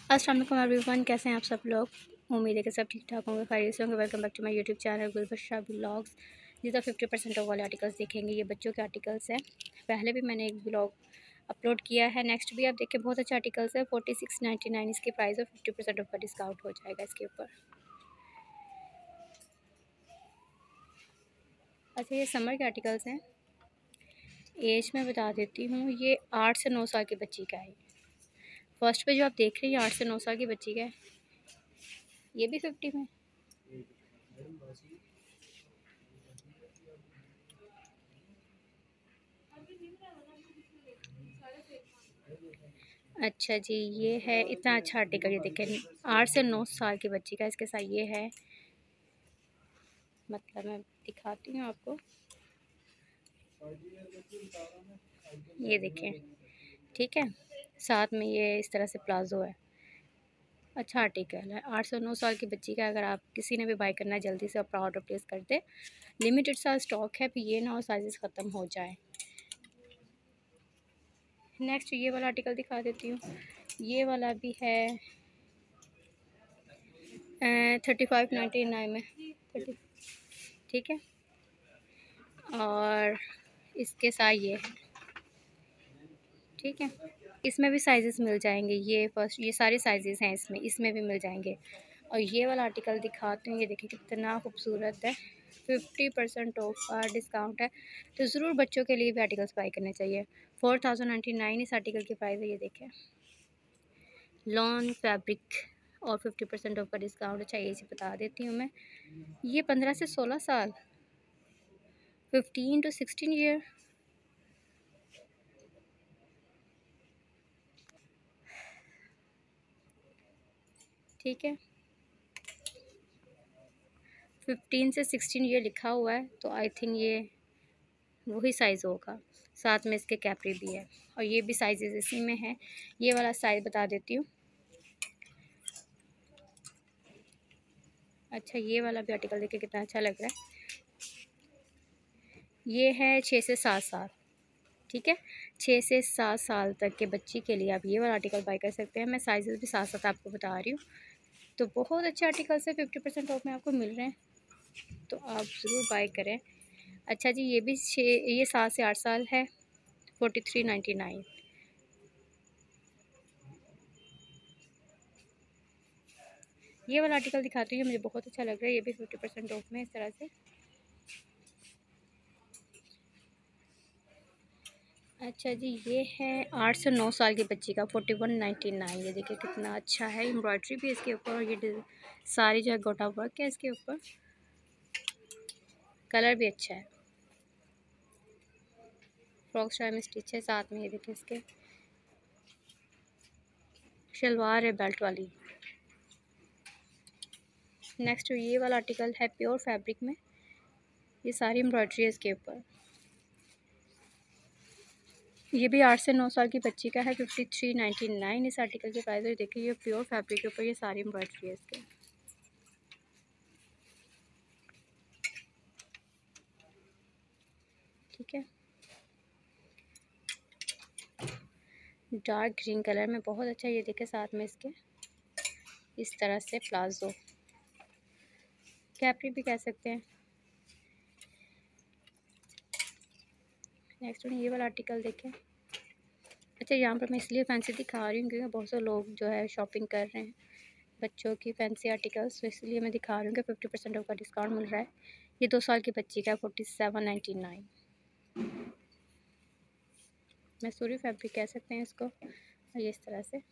अस्सलाम वालेकुम एवरीवन, कैसे हैं आप सब लोग। उम्मीद है कि सब ठीक ठाक होंगे, खैरियत से होंगे। Welcome back to my YouTube channel Gulbashra blogs. जिसका 50% ऑफ वाले आर्टिकल्स देखेंगे, ये बच्चों के आर्टिकल्स हैं। पहले भी मैंने एक ब्लॉग अपलोड किया है, नेक्स्ट भी आप देखें, बहुत अच्छे आर्टिकल्स है। 46.99 इसकी प्राइस है, 50% ऑफ का डिस्काउंट हो जाएगा इसके ऊपर। अच्छा, ये समर के आर्टिकल्स हैं। एज मैं बता देती हूँ, ये 8 से 9 साल की बच्ची का है। फर्स्ट पे जो आप देख रहे हैं 8 से 9 साल की बच्ची का है, ये भी 50 में। अच्छा जी, ये है इतना अच्छा आर्टिकल। ये देखें, 8 से 9 साल की बच्ची का इसके साथ ये है। मतलब मैं दिखाती हूँ आपको, ये देखें, ठीक है। साथ में ये इस तरह से प्लाजो है। अच्छा आर्टिकल है। 8 से 9 साल की बच्ची का अगर आप किसी ने भी बाय करना है, जल्दी से अपना ऑर्डर प्लेस कर दे। लिमिटेड सा स्टॉक है, फिर ये ना हो साइजेस ख़त्म हो जाए। नेक्स्ट ये वाला आर्टिकल दिखा देती हूँ। ये वाला भी है 35.99 में 30, ठीक है। और इसके साथ ये है, ठीक है। इसमें भी साइजेस मिल जाएंगे। ये फर्स्ट, ये सारे साइजेस हैं इसमें भी मिल जाएंगे। और ये वाला आर्टिकल दिखाती हूँ, ये देखिए कितना खूबसूरत है। 50% ऑफ का डिस्काउंट है, तो ज़रूर बच्चों के लिए भी आर्टिकल्स बाई करने चाहिए। 4099 इस आर्टिकल की प्राइस है। ये देखें, लॉन फैब्रिक और 50% ऑफ का डिस्काउंट। अच्छा, ये बता देती हूँ मैं, ये 15 से 16 साल, 15 to 16 ईयर। ठीक है, 15 से 16 ईयर लिखा हुआ है, तो आई थिंक ये वही साइज़ होगा। साथ में इसके कैपरी भी है, और ये भी साइजेस इसी में है। ये वाला साइज़ बता देती हूँ। अच्छा, ये वाला भी आर्टिकल देखिए कितना अच्छा लग रहा है। ये है 6 से 7 साल, ठीक है। 6 से 7 साल तक के बच्ची के लिए आप ये वाला आर्टिकल बाय कर सकते हैं। मैं साइजेस भी साथ साथ आपको बता रही हूँ। तो बहुत अच्छे आर्टिकल्स है, 50% ऑफ में आपको मिल रहे हैं, तो आप ज़रूर बाय करें। अच्छा जी, ये 7 से 8 साल है, 43.99। ये वाला आर्टिकल दिखाती हूँ, मुझे बहुत अच्छा लग रहा है। ये भी 50% ऑफ में इस तरह से। अच्छा जी, ये है 8 से 9 साल की बच्ची का 41.99। ये देखिए कितना अच्छा है। एम्ब्रॉयडरी भी इसके ऊपर, और ये सारी जो है गोटा वर्क है इसके ऊपर। कलर भी अच्छा है। फ्रॉक स्टाइल में स्टिच है। साथ में ये देखिए इसके शलवार है बेल्ट वाली। नेक्स्ट ये वाला आर्टिकल है प्योर फैब्रिक में, ये सारी एम्ब्रॉयडरी है इसके ऊपर। ये भी 8 से 9 साल की बच्ची का है, 53.99 इस आर्टिकल की प्राइस है। देखिए, ये प्योर फैब्रिक के ऊपर ये सारी एम्ब्रॉयडरी है इसके, ठीक है। डार्क ग्रीन कलर में बहुत अच्छा। ये देखिए साथ में इसके इस तरह से प्लाजो, कैपरी भी कह सकते हैं। नेक्स्ट ये वाला आर्टिकल देखें। अच्छा, यहाँ पर मैं इसलिए फैंसी दिखा रही हूँ क्योंकि बहुत से लोग जो है शॉपिंग कर रहे हैं बच्चों की फैंसी आर्टिकल्स, तो इसलिए मैं दिखा रही हूँ कि 50% ऑफ का डिस्काउंट मिल रहा है। ये 2 साल की बच्ची का 47.99। मैसूरी फैब्रिक कह सकते हैं इसको। और ये इस तरह से,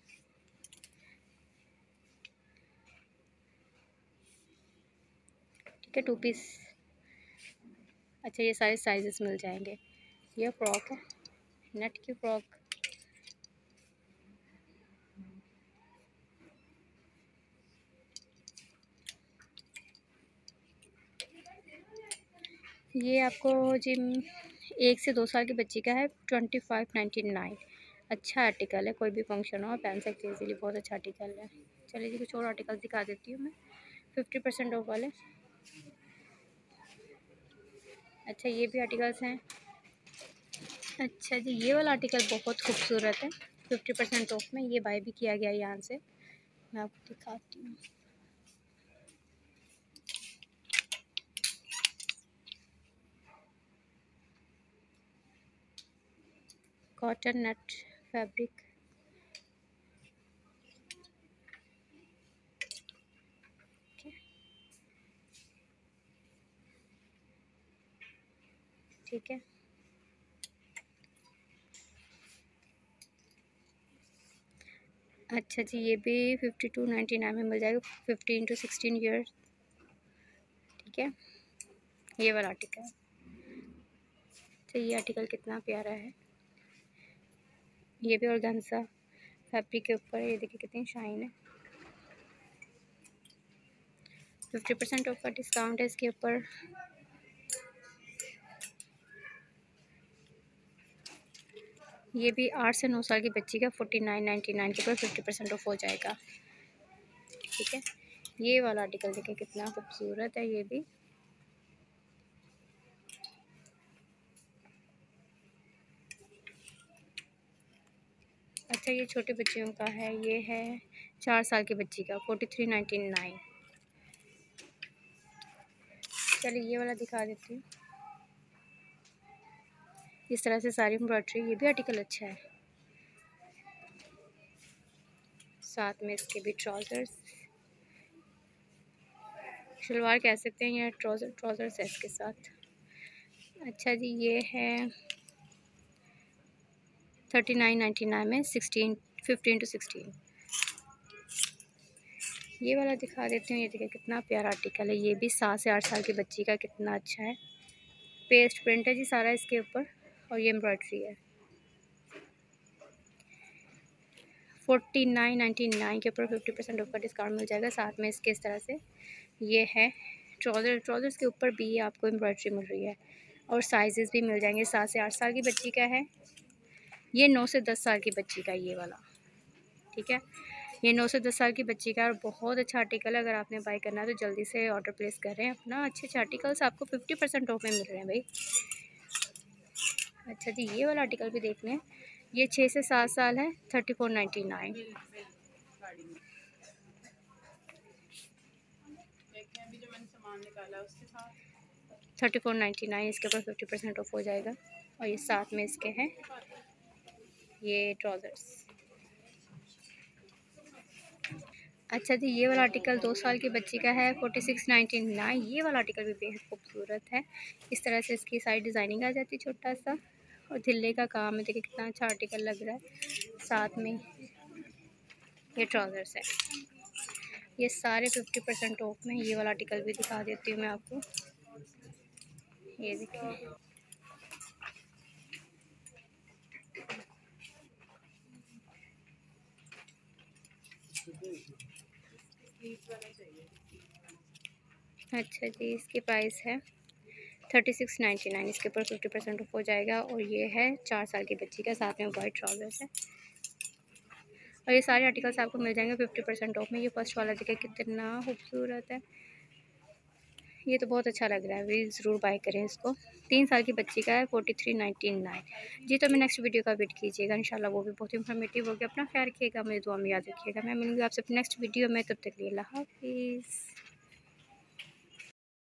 ठीक है, 2 पीस। अच्छा, ये सारे साइजेस मिल जाएंगे। ये फ्रॉक है, नेट की फ्रॉक। ये आपको जिम 1 से 2 साल की बच्ची का है, 25.99। अच्छा आर्टिकल है, कोई भी फंक्शन हो पहन सकते हैं इसीलिए, बहुत अच्छा आर्टिकल है। चलिए जी, कुछ और आर्टिकल दिखा देती हूँ मैं 50% ऑफ वाले। अच्छा, ये भी आर्टिकल्स हैं। अच्छा जी, ये वाला आर्टिकल बहुत खूबसूरत है, 50% ऑफ में। ये बाय भी किया गया यहाँ से। मैं आपको दिखाती हूँ। कॉटन नेट फैब्रिक, ठीक है। अच्छा जी, ये भी 52.99 में मिल जाएगा, 15 to 16 ईयर, ठीक है। ये वाला आर्टिकल, तो ये आर्टिकल कितना प्यारा है। ये भी ऑर्गेन्जा फैब्रिक के ऊपर, ये देखिए कितनी शाइन है। 50% ऑफ का डिस्काउंट है इसके ऊपर। ये भी 8 से 9 साल की बच्ची का 49.99 के ऊपर 50% ऑफ हो जाएगा, ठीक है। ये वाला आर्टिकल देखिए कितना खूबसूरत है। ये भी अच्छा, ये छोटे बच्चियों का है। ये है 4 साल की बच्ची का 43.99। चलिए ये वाला दिखा देती हूँ। इस तरह से सारी एम्ब्रॉयडरी, ये भी आर्टिकल अच्छा है। साथ में इसके भी ट्राउज़र्स, शलवार कह सकते हैं या ट्राउज़र्स है इसके साथ। अच्छा जी, ये है 39.99 में 15 to 16। ये वाला दिखा देती हूँ। ये देखिए कितना प्यारा आर्टिकल है। ये भी 7 से 8 साल की बच्ची का, कितना अच्छा है। पेस्ट प्रिंट है जी सारा इसके ऊपर, और ये एम्ब्रॉयडरी है। 49.99 के ऊपर 50% ऑफ का डिस्काउंट मिल जाएगा। साथ में इसके इस तरह से ये है ट्राउज़र्स के ऊपर भी आपको एम्ब्रॉयडरी मिल रही है, और साइजेस भी मिल जाएंगे। 7 से 8 साल की बच्ची का है। ये 9 से 10 साल की बच्ची का, ये वाला, ठीक है। ये 9 से 10 साल की बच्ची का, और बहुत अच्छा आर्टिकल है। अगर आपने बाय करना है तो जल्दी से ऑर्डर प्लेस करें अपना। अच्छे अच्छे आर्टिकल्स आपको 50% ऑफ में मिल रहे हैं भाई। अच्छा जी, ये वाला आर्टिकल भी देख लें। ये 6 से 7 साल है, 34.99। 34.99 इसके ऊपर 50% ऑफ हो जाएगा। और ये साथ में इसके हैं ये ट्राउज़र्स। अच्छा जी, ये वाला आर्टिकल 2 साल की बच्ची का है 46.99। ये वाला आर्टिकल भी बेहद खूबसूरत है। इस तरह से इसकी साइड डिज़ाइनिंग आ जाती है छोटा सा, और ढिल्ले का काम है। देखिए कितना अच्छा आर्टिकल लग रहा है। साथ में ये ट्राउज़र्स है। ये सारे 50% ऑफ में। ये वाला आर्टिकल भी दिखा देती हूँ मैं आपको। ये देखिए, अच्छा जी, इसकी प्राइस है 36.99। इसके ऊपर 50% ऑफ हो जाएगा। और ये है 4 साल की बच्ची का, साथ में वाइट ट्राउज़र्स है। और ये सारे आर्टिकल्स आपको मिल जाएंगे 50% ऑफ में। ये फर्स्ट वाला देखिए कितना खूबसूरत है। ये तो बहुत अच्छा लग रहा है, वे ज़रूर बाय करें इसको। 3 साल की बच्ची का है 43.99। जी, तो मैं नेक्स्ट वीडियो का वेट कीजिएगा, इंशाल्लाह वो भी बहुत इंफॉर्मेटिव होगी। अपना ख्याल रखिएगा, मुझे दुआ में याद रखिएगा। मैं मिलूँगी आपसे नेक्स्ट वीडियो में, तब तक के लिए अल्लाह हाफ़िज़।